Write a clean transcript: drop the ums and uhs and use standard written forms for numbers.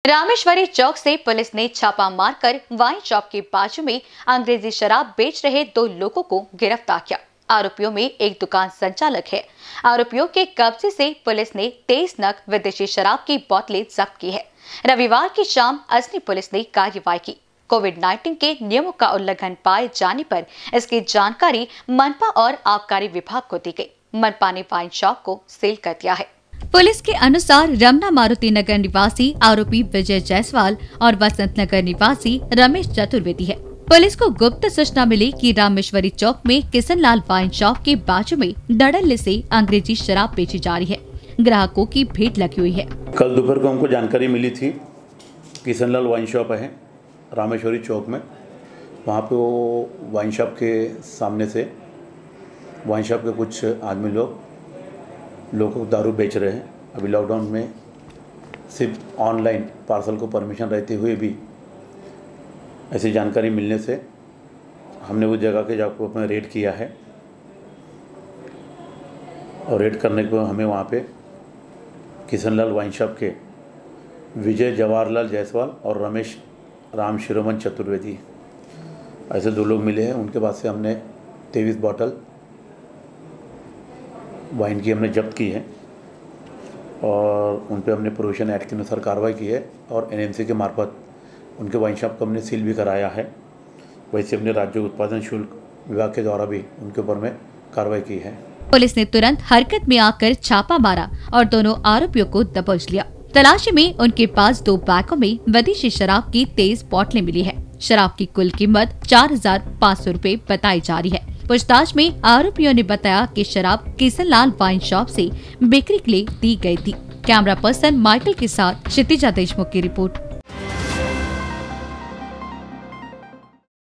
रामेश्वरी चौक से पुलिस ने छापा मारकर वाइन शॉप के बाजू में अंग्रेजी शराब बेच रहे 2 लोगों को गिरफ्तार किया। आरोपियों में एक दुकान संचालक है। आरोपियों के कब्जे से पुलिस ने 23 नग विदेशी शराब की बोतलें जब्त की है। रविवार की शाम अजनी पुलिस ने कार्रवाई की। कोविड-19 के नियमों का उल्लंघन पाए जाने पर इसकी जानकारी मनपा और आबकारी विभाग को दी गई। मनपा ने वाइन शॉप को सील कर दिया है। पुलिस के अनुसार रमना मारुति नगर निवासी आरोपी विजय जायसवाल और वसंत नगर निवासी रमेश चतुर्वेदी है। पुलिस को गुप्त सूचना मिली कि रामेश्वरी चौक में किशनलाल वाइन शॉप के बाजू में धड़ल्ले से अंग्रेजी शराब बेची जा रही है। ग्राहकों की भीड़ लगी हुई है। कल दोपहर को हमको जानकारी मिली थी, किशनलाल वाइन शॉप है रामेश्वरी चौक में। वहाँ पे वो वाइन शॉप के सामने से वाइन शॉप के कुछ आदमी लोगों को दारू बेच रहे हैं। अभी लॉकडाउन में सिर्फ ऑनलाइन पार्सल को परमिशन रहते हुए भी ऐसी जानकारी मिलने से हमने उस जगह के जाकर अपना रेड किया है। और रेड करने को हमें वहाँ पे किशनलाल वाइन शॉप के विजय जवाहरलाल जायसवाल और रमेश राम शिरोमन चतुर्वेदी ऐसे 2 लोग मिले हैं। उनके पास से हमने 23 बॉटल वाइन की हमने जब्त की है और उन पे हमने प्रोविजन एक्ट के अनुसार कार्रवाई की है और एनएमसी के मार्फत उनके वाइन शॉप को हमने सील भी कराया है। वैसे हमने राज्य उत्पादन शुल्क विभाग के द्वारा भी उनके ऊपर में कार्रवाई की है। पुलिस ने तुरंत हरकत में आकर छापा मारा और दोनों आरोपियों को दबोच लिया। तलाशी में उनके पास 2 बैगों में विदेशी शराब की 23 बोतलें मिली है। शराब की कुल कीमत 4,500 रूपए बताई जा रही है। पूछताछ में आरोपियों ने बताया कि शराब किशनलाल वाइन शॉप से बिक्री के लिए दी गई थी। कैमरा पर्सन माइकल के साथ क्षितिजा देशमुख की रिपोर्ट।